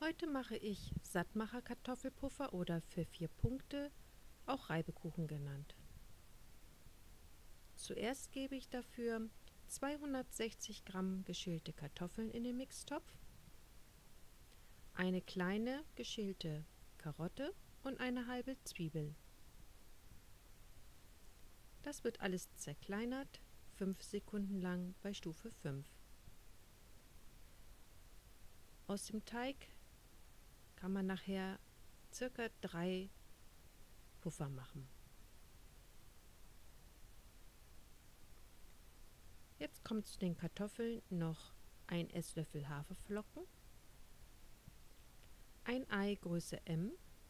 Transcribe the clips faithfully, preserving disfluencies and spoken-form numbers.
Heute mache ich Sattmacher-Kartoffelpuffer oder für vier Punkte, auch Reibekuchen genannt. Zuerst gebe ich dafür zweihundertsechzig Gramm geschälte Kartoffeln in den Mixtopf, eine kleine geschälte Karotte und eine halbe Zwiebel. Das wird alles zerkleinert, fünf Sekunden lang bei Stufe fünf. Aus dem Teig kann man nachher circa drei Puffer machen. Jetzt kommt zu den Kartoffeln noch ein Esslöffel Haferflocken, ein Ei Größe M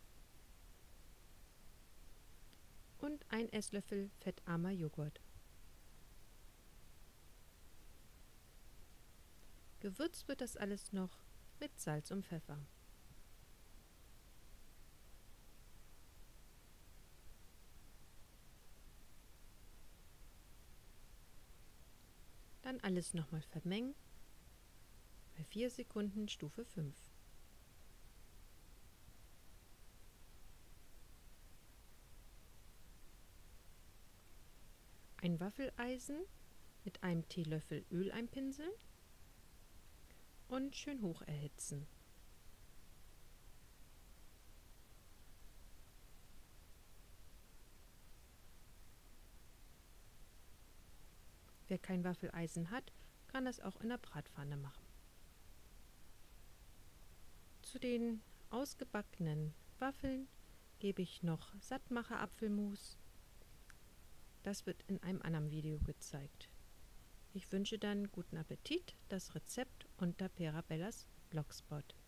und ein Esslöffel fettarmer Joghurt. Gewürzt wird das alles noch mit Salz und Pfeffer. Dann alles nochmal vermengen, bei vier Sekunden Stufe fünf. Ein Waffeleisen mit einem Teelöffel Öl einpinseln und schön hoch erhitzen. Wer kein Waffeleisen hat, kann das auch in der Bratpfanne machen. Zu den ausgebackenen Waffeln gebe ich noch Sattmacher-Apfelmus. Das wird in einem anderen Video gezeigt. Ich wünsche dann guten Appetit, das Rezept unter Perabellas Blogspot.